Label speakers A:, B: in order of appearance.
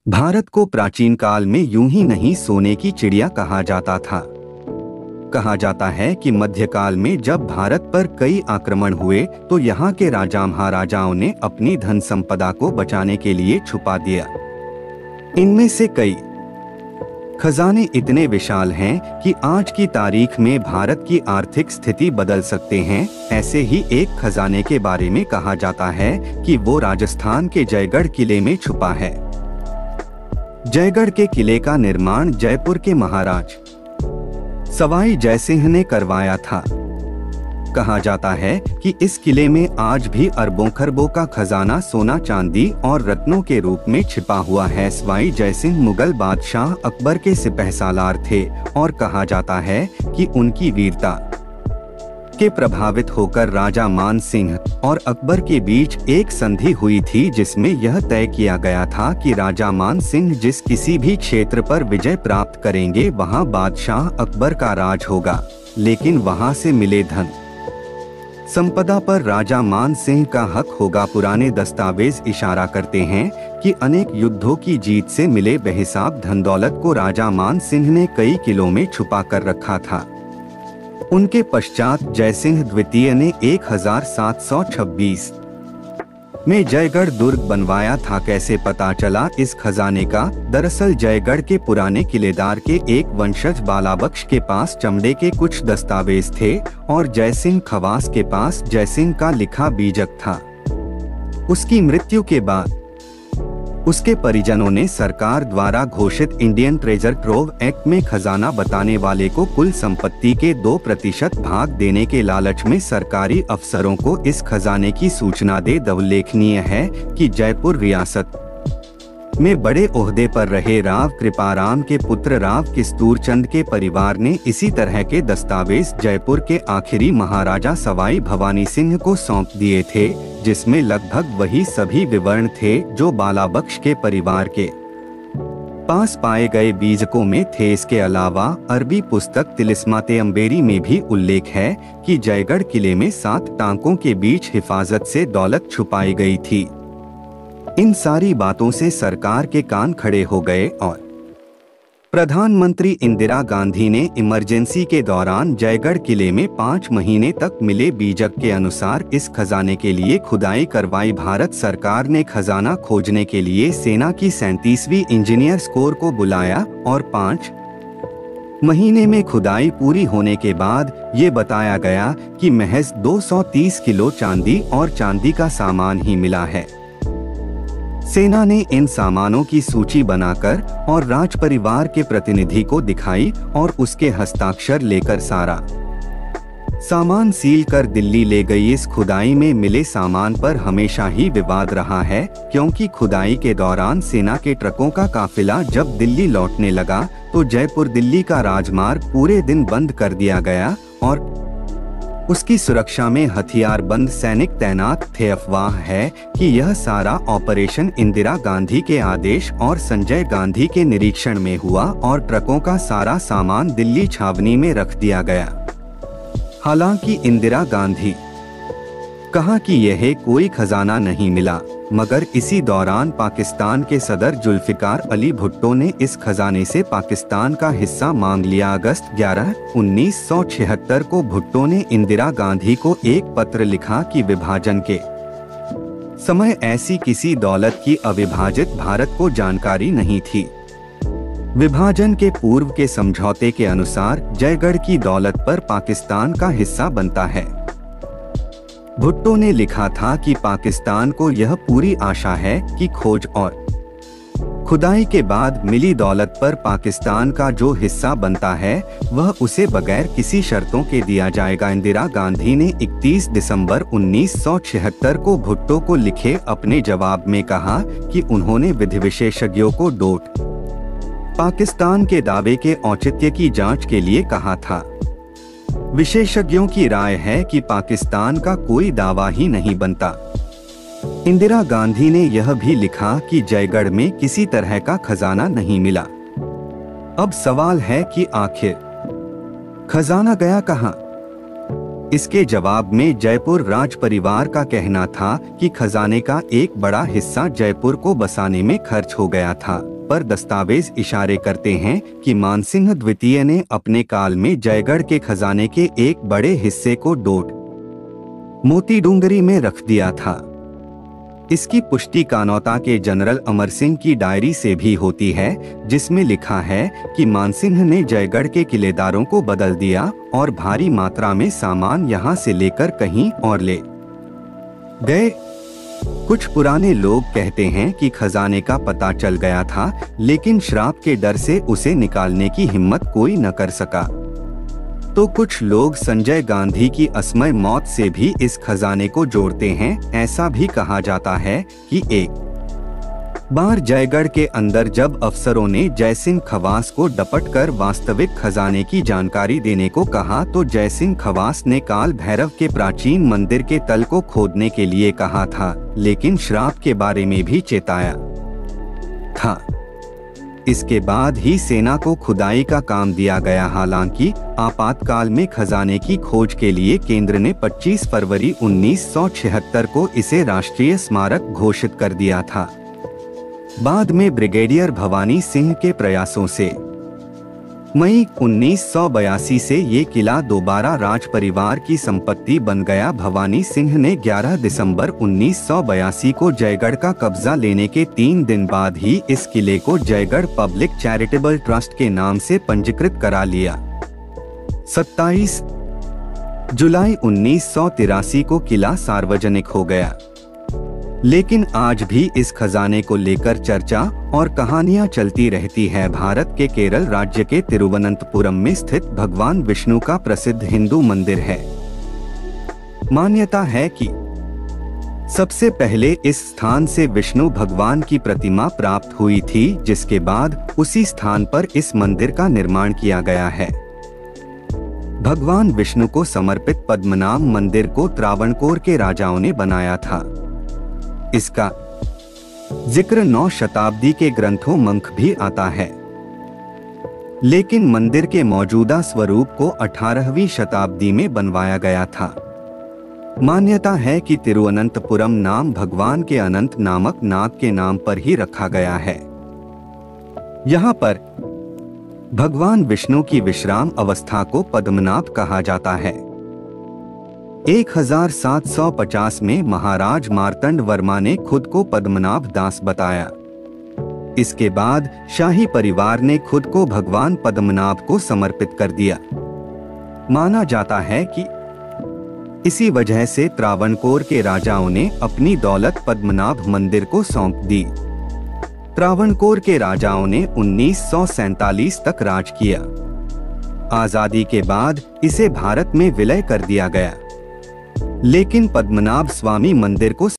A: भारत को प्राचीन काल में यूं ही नहीं सोने की चिड़िया कहा जाता था। कहा जाता है कि मध्यकाल में जब भारत पर कई आक्रमण हुए तो यहाँ के राजा महाराजाओं ने अपनी धन संपदा को बचाने के लिए छुपा दिया। इनमें से कई खजाने इतने विशाल हैं कि आज की तारीख में भारत की आर्थिक स्थिति बदल सकते हैं। ऐसे ही एक खजाने के बारे में कहा जाता है कि वो राजस्थान के जयगढ़ किले में छुपा है। जयगढ़ के किले का निर्माण जयपुर के महाराज सवाई जयसिंह ने करवाया था। कहा जाता है कि इस किले में आज भी अरबों खरबों का खजाना सोना चांदी और रत्नों के रूप में छिपा हुआ है। सवाई जयसिंह मुगल बादशाह अकबर के सिपहसालार थे और कहा जाता है कि उनकी वीरता के प्रभावित होकर राजा मान सिंह और अकबर के बीच एक संधि हुई थी, जिसमें यह तय किया गया था कि राजा मान सिंह जिस किसी भी क्षेत्र पर विजय प्राप्त करेंगे वहां बादशाह अकबर का राज होगा, लेकिन वहां से मिले धन संपदा पर राजा मान सिंह का हक होगा। पुराने दस्तावेज इशारा करते हैं कि अनेक युद्धों की जीत से मिले बेहिसाब धन दौलत को राजा मान सिंह ने कई किलों में छुपा कर रखा था। उनके पश्चात जयसिंह द्वितीय ने 1726 में जयगढ़ दुर्ग बनवाया था। कैसे पता चला इस खजाने का? दरअसल जयगढ़ के पुराने किलेदार के एक वंशज बालाबख्श के पास चमड़े के कुछ दस्तावेज थे और जयसिंह खवास के पास जयसिंह का लिखा बीजक था। उसकी मृत्यु के बाद उसके परिजनों ने सरकार द्वारा घोषित इंडियन ट्रेजर ट्रोव एक्ट में खजाना बताने वाले को कुल संपत्ति के 2% भाग देने के लालच में सरकारी अफसरों को इस खजाने की सूचना दे। उल्लेखनीय है कि जयपुर रियासत में बड़े ओहदे पर रहे राव कृपाराम के पुत्र राव किस्तूरचंद के परिवार ने इसी तरह के दस्तावेज जयपुर के आखिरी महाराजा सवाई भवानी सिंह को सौंप दिए थे, जिसमें लगभग वही सभी विवरण थे जो बालाबख्श के परिवार के पास पाए गए बीजकों में थे। इसके अलावा अरबी पुस्तक तिलिस्माते अम्बेरी में भी उल्लेख है कि जयगढ़ किले में 7 टांकों के बीच हिफाजत से दौलत छुपाई गई थी। इन सारी बातों से सरकार के कान खड़े हो गए और प्रधानमंत्री इंदिरा गांधी ने इमरजेंसी के दौरान जयगढ़ किले में 5 महीने तक मिले बीजक के अनुसार इस खजाने के लिए खुदाई करवाई। भारत सरकार ने खजाना खोजने के लिए सेना की 37वीं इंजीनियर्स कोर को बुलाया और 5 महीने में खुदाई पूरी होने के बाद ये बताया गया कि महज 230 किलो चांदी और चांदी का सामान ही मिला है। सेना ने इन सामानों की सूची बनाकर और राज परिवार के प्रतिनिधि को दिखाई और उसके हस्ताक्षर लेकर सारा सामान सील कर दिल्ली ले गई। इस खुदाई में मिले सामान पर हमेशा ही विवाद रहा है, क्योंकि खुदाई के दौरान सेना के ट्रकों का काफिला जब दिल्ली लौटने लगा तो जयपुर दिल्ली का राजमार्ग पूरे दिन बंद कर दिया गया और उसकी सुरक्षा में हथियारबंद सैनिक तैनात थे। अफवाह है कि यह सारा ऑपरेशन इंदिरा गांधी के आदेश और संजय गांधी के निरीक्षण में हुआ और ट्रकों का सारा सामान दिल्ली छावनी में रख दिया गया। हालांकि इंदिरा गांधी कहा कि यह कोई खजाना नहीं मिला, मगर इसी दौरान पाकिस्तान के सदर जुल्फिकार अली भुट्टो ने इस खजाने से पाकिस्तान का हिस्सा मांग लिया। अगस्त 11, 1976 को भुट्टो ने इंदिरा गांधी को एक पत्र लिखा कि विभाजन के समय ऐसी किसी दौलत की अविभाजित भारत को जानकारी नहीं थी। विभाजन के पूर्व के समझौते के अनुसार जयगढ़ की दौलत पर पाकिस्तान का हिस्सा बनता है। भुट्टो ने लिखा था कि पाकिस्तान को यह पूरी आशा है कि खोज और खुदाई के बाद मिली दौलत पर पाकिस्तान का जो हिस्सा बनता है वह उसे बगैर किसी शर्तों के दिया जाएगा। इंदिरा गांधी ने 31 दिसंबर 1976 को भुट्टो को लिखे अपने जवाब में कहा कि उन्होंने विधि विशेषज्ञों को पाकिस्तान के दावे के औचित्य की जांच के लिए कहा था। विशेषज्ञों की राय है कि पाकिस्तान का कोई दावा ही नहीं बनता। इंदिरा गांधी ने यह भी लिखा कि जयगढ़ में किसी तरह का खजाना नहीं मिला। अब सवाल है कि आखिर खजाना गया कहां? इसके जवाब में जयपुर राज परिवार का कहना था कि खजाने का एक बड़ा हिस्सा जयपुर को बसाने में खर्च हो गया था, पर दस्तावेज इशारे करते हैं कि मानसिंह द्वितीय ने अपने काल में जयगढ़ के खजाने के एक बड़े हिस्से को डोट मोतीडूंगरी में रख दिया था। इसकी पुष्टि कानौता के जनरल अमर सिंह की डायरी से भी होती है, जिसमें लिखा है कि मानसिंह ने जयगढ़ के किलेदारों को बदल दिया और भारी मात्रा में सामान यहां से लेकर कहीं और ले गए। कुछ पुराने लोग कहते हैं कि खजाने का पता चल गया था, लेकिन श्राप के डर से उसे निकालने की हिम्मत कोई न कर सका। तो कुछ लोग संजय गांधी की असमय मौत से भी इस खजाने को जोड़ते हैं। ऐसा भी कहा जाता है कि एक बार जयगढ़ के अंदर जब अफसरों ने जयसिंह खवास को डपट कर वास्तविक खजाने की जानकारी देने को कहा, तो जयसिंह खवास ने काल भैरव के प्राचीन मंदिर के तल को खोदने के लिए कहा था, लेकिन श्राप के बारे में भी चेताया था। इसके बाद ही सेना को खुदाई का काम दिया गया। हालांकि आपातकाल में खजाने की खोज के लिए केंद्र ने 25 फरवरी 1976 को इसे राष्ट्रीय स्मारक घोषित कर दिया था। बाद में ब्रिगेडियर भवानी सिंह के प्रयासों से मई 1982 से ये किला दोबारा राज परिवार की संपत्ति बन गया। भवानी सिंह ने 11 दिसंबर 1982 को जयगढ़ का कब्जा लेने के 3 दिन बाद ही इस किले को जयगढ़ पब्लिक चैरिटेबल ट्रस्ट के नाम से पंजीकृत करा लिया। 27 जुलाई 1983 को किला सार्वजनिक हो गया, लेकिन आज भी इस खजाने को लेकर चर्चा और कहानियां चलती रहती है। भारत के केरल राज्य के तिरुवनंतपुरम में स्थित भगवान विष्णु का प्रसिद्ध हिंदू मंदिर है। मान्यता है कि सबसे पहले इस स्थान से विष्णु भगवान की प्रतिमा प्राप्त हुई थी, जिसके बाद उसी स्थान पर इस मंदिर का निर्माण किया गया है। भगवान विष्णु को समर्पित पद्मनाभ मंदिर को त्रावणकोर के राजाओं ने बनाया था। इसका जिक्र 9 शताब्दी के ग्रंथों मंख भी आता है, लेकिन मंदिर के मौजूदा स्वरूप को 18वीं शताब्दी में बनवाया गया था। मान्यता है कि तिरुवनंतपुरम नाम भगवान के अनंत नामक नाग के नाम पर ही रखा गया है। यहाँ पर भगवान विष्णु की विश्राम अवस्था को पद्मनाभ कहा जाता है। 1750 में महाराज मार्तंड वर्मा ने खुद को पद्मनाभ दास बताया। इसके बाद शाही परिवार ने खुद को भगवान पद्मनाभ को समर्पित कर दिया। माना जाता है कि इसी वजह से त्रावणकोर के राजाओं ने अपनी दौलत पद्मनाभ मंदिर को सौंप दी। त्रावणकोर के राजाओं ने 1947 तक राज किया। आजादी के बाद इसे भारत में विलय कर दिया गया, लेकिन पद्मनाभ स्वामी मंदिर को